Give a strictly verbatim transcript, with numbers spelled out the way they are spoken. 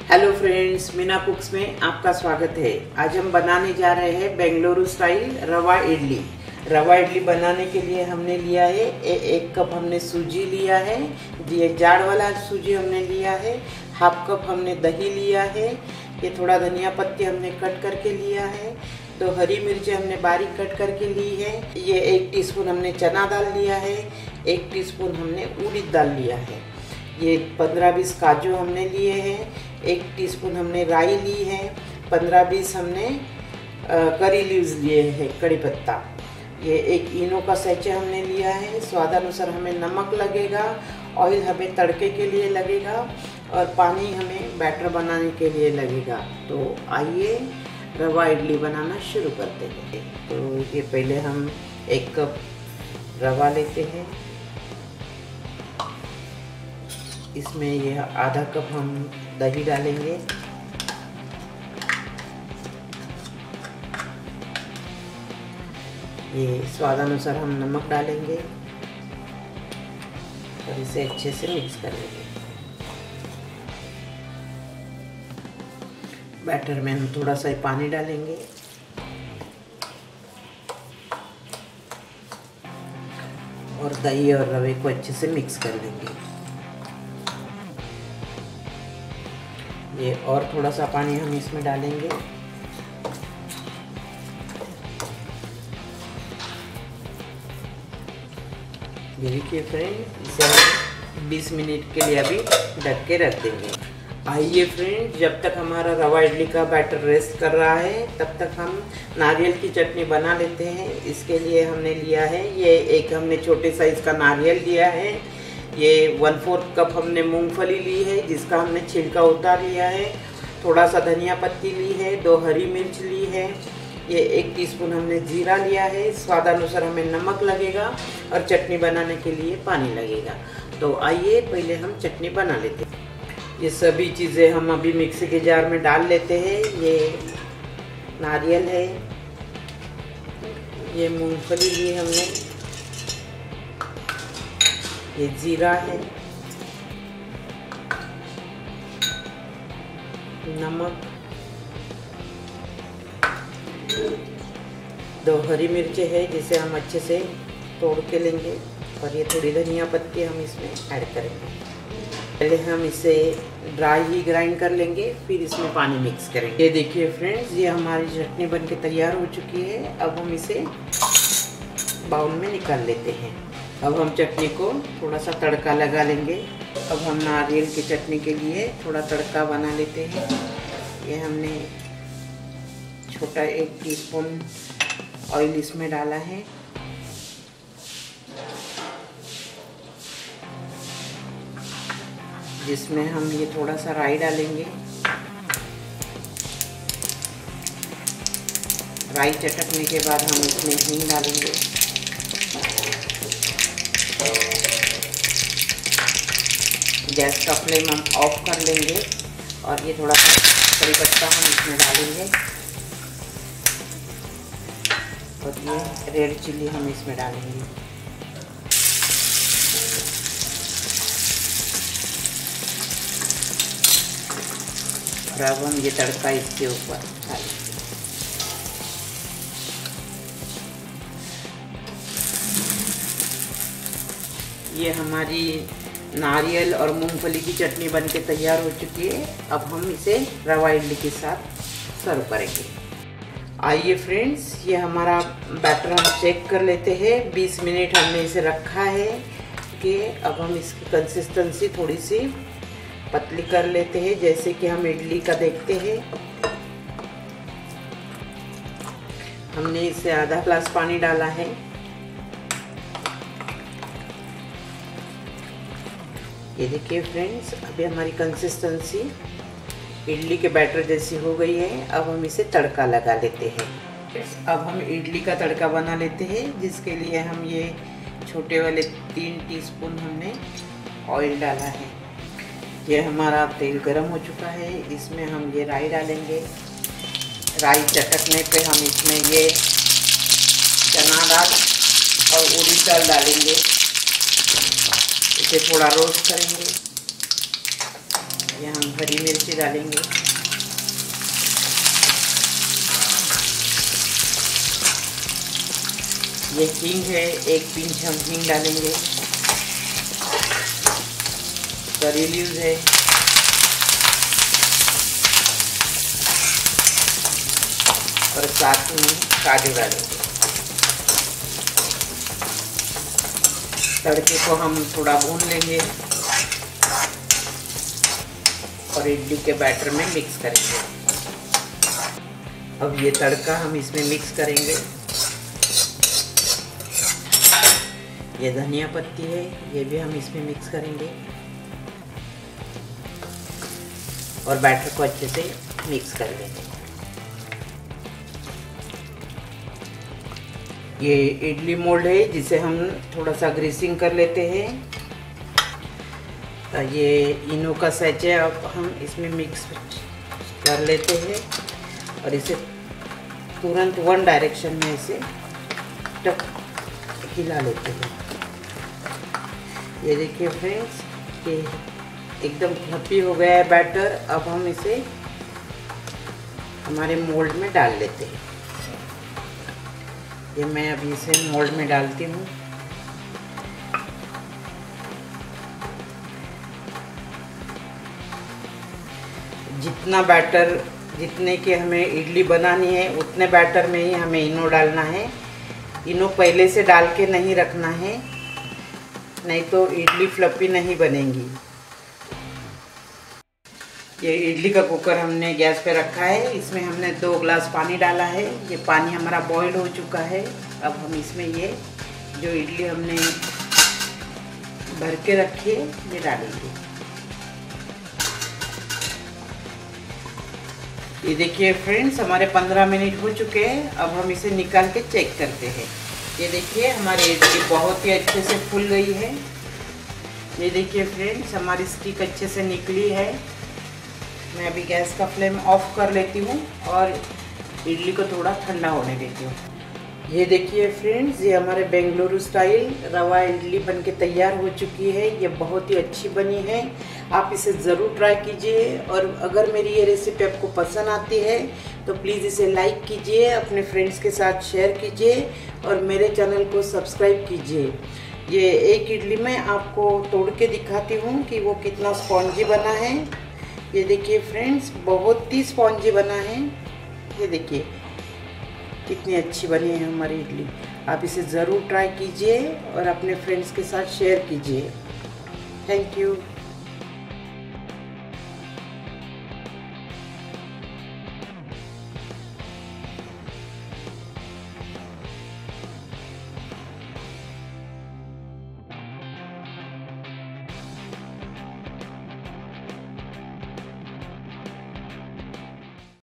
Hello friends, Meena कुक्स में आपका स्वागत है। आज हम बनाने जा रहे हैं बेंगलुरु स्टाइल रवा इडली। रवा इडली बनाने के लिए हमने लिया है ए, एक कप हमने सूजी लिया है, ये जाड़ वाला सूजी हमने लिया है। हाफ कप हमने दही लिया है। ये थोड़ा धनिया पत्ती हमने कट करके लिया है। दो हरी मिर्ची हमने बारीक कट करके ली है। ये एक टीस्पून हमने चना दाल लिया है। एक टीस्पून हमने उड़द दाल लिया है। ये पंद्रह बीस काजू हमने लिए हैं। एक टीस्पून हमने राई ली है। पंद्रह बीस हमने करी लीव्स लिए हैं, कड़ी पत्ता। ये एक इनो का सैचे हमने लिया है। स्वादानुसार हमें नमक लगेगा। ऑयल हमें तड़के के लिए लगेगा और पानी हमें बैटर बनाने के लिए लगेगा। तो आइए रवा इडली बनाना शुरू करते हैं। तो ये पहले हम एक कप रवा लेते हैं। इसमें ये आधा कप हम दही डालेंगे। ये स्वादानुसार हम नमक डालेंगे और इसे अच्छे से मिक्स कर लेंगे। बैटर में हम थोड़ा सा पानी डालेंगे और दही और रवे को अच्छे से मिक्स कर लेंगे। ये और थोड़ा सा पानी हम इसमें डालेंगे। ये देखिए फ्रेंड, इसे हम बीस मिनट के लिए अभी ढक के रख देंगे। आइए फ्रेंड, जब तक हमारा रवा इडली का बैटर रेस्ट कर रहा है तब तक हम नारियल की चटनी बना लेते हैं। इसके लिए हमने लिया है, ये एक हमने छोटे साइज़ का नारियल लिया है। ये वन फोर्थ कप हमने मूंगफली ली है जिसका हमने छिलका उतार लिया है। थोड़ा सा धनिया पत्ती ली है। दो हरी मिर्च ली है। ये एक टीस्पून हमने जीरा लिया है। स्वादानुसार हमें नमक लगेगा और चटनी बनाने के लिए पानी लगेगा। तो आइए पहले हम चटनी बना लेते हैं। ये सभी चीज़ें हम अभी मिक्सी के जार में डाल लेते हैं। ये नारियल है, ये मूंगफली ली हमने, ये जीरा है, नमक, दो हरी मिर्चें है जिसे हम अच्छे से तोड़ के लेंगे और ये थोड़ी धनिया पत्ती हम इसमें ऐड करेंगे। पहले हम इसे ड्राई ही ग्राइंड कर लेंगे, फिर इसमें पानी मिक्स करेंगे। ये देखिए फ्रेंड्स, ये हमारी चटनी बनके तैयार हो चुकी है। अब हम इसे बाउल में निकाल लेते हैं। अब हम चटनी को थोड़ा सा तड़का लगा लेंगे। अब हम नारियल की चटनी के लिए थोड़ा तड़का बना लेते हैं। ये हमने छोटा एक टीस्पून ऑयल इसमें डाला है। जिसमें हम ये थोड़ा सा राई डालेंगे। राई चटकने के बाद हम इसमें हींग डालेंगे। गैस का फ्लेम हम ऑफ कर लेंगे और ये थोड़ा सा कड़ी पत्ता हम इसमें डालेंगे और ये रेड चिल्ली हम इसमें डालेंगे। और अब हम ये तड़का इसके ऊपर डालेंगे। ये हमारी नारियल और मूंगफली की चटनी बनके तैयार हो चुकी है। अब हम इसे रवा इडली के साथ सर्व करेंगे। आइए फ्रेंड्स, ये हमारा बैटर हम चेक कर लेते हैं। बीस मिनट हमने इसे रखा है कि अब हम इसकी कंसिस्टेंसी थोड़ी सी पतली कर लेते हैं, जैसे कि हम इडली का देखते हैं। हमने इसे आधा ग्लास पानी डाला है। ये देखिए फ्रेंड्स, अभी हमारी कंसिस्टेंसी इडली के बैटर जैसी हो गई है। अब हम इसे तड़का लगा लेते हैं। अब हम इडली का तड़का बना लेते हैं, जिसके लिए हम ये छोटे वाले तीन टीस्पून हमने ऑयल डाला है। ये हमारा तेल गरम हो चुका है। इसमें हम ये राई डालेंगे। राई चटकने पे हम इसमें ये चना दाल और उड़द दाल डालेंगे। इसे थोड़ा रोस्ट करेंगे। ये हम हरी मिर्ची डालेंगे, ये हींग है, एक पिंच हम हींग डालेंगे, करी लीव्स है, और साथ में काजू डालेंगे। तड़के को हम थोड़ा भून लेंगे और इडली के बैटर में मिक्स करेंगे। अब ये तड़का हम इसमें मिक्स करेंगे। ये धनिया पत्ती है, ये भी हम इसमें मिक्स करेंगे और बैटर को अच्छे से मिक्स कर लेंगे। ये इडली मोल्ड है जिसे हम थोड़ा सा ग्रीसिंग कर लेते हैं। ये इनो का सैचे अब हम इसमें मिक्स कर लेते हैं और इसे तुरंत वन डायरेक्शन में इसे टक हिला लेते हैं। ये देखिए फ्रेंड्स, ये एकदम फ्लफी हो गया है बैटर। अब हम इसे हमारे मोल्ड में डाल लेते हैं। ये मैं अभी इसे मोल्ड में डालती हूँ। जितना बैटर, जितने के हमें इडली बनानी है उतने बैटर में ही हमें इनो डालना है। इनो पहले से डाल के नहीं रखना है, नहीं तो इडली फ्लफी नहीं बनेगी। ये इडली का कुकर हमने गैस पे रखा है, इसमें हमने दो ग्लास पानी डाला है। ये पानी हमारा बॉईल हो चुका है। अब हम इसमें ये जो इडली हमने भर के रखी है ये डालेंगे। ये देखिए फ्रेंड्स, हमारे पंद्रह मिनट हो चुके हैं। अब हम इसे निकाल के चेक करते हैं। ये देखिए हमारी इडली बहुत ही अच्छे से फूल गई है। ये देखिए फ्रेंड्स, हमारी स्टिक अच्छे से निकली है। मैं अभी गैस का फ्लेम ऑफ कर लेती हूँ और इडली को थोड़ा ठंडा होने देती हूँ। ये देखिए फ्रेंड्स, ये हमारे बेंगलुरु स्टाइल रवा इडली बनके तैयार हो चुकी है। ये बहुत ही अच्छी बनी है, आप इसे ज़रूर ट्राई कीजिए। और अगर मेरी ये रेसिपी आपको पसंद आती है तो प्लीज़ इसे लाइक कीजिए, अपने फ्रेंड्स के साथ शेयर कीजिए और मेरे चैनल को सब्सक्राइब कीजिए। ये एक इडली मैं आपको तोड़ के दिखाती हूँ कि वो कितना स्पॉन्जी बना है। ये देखिए फ्रेंड्स, बहुत ही स्पॉन्जी बना है। ये देखिए कितनी अच्छी बनी है हमारी इडली। आप इसे ज़रूर ट्राई कीजिए और अपने फ्रेंड्स के साथ शेयर कीजिए। Thank you.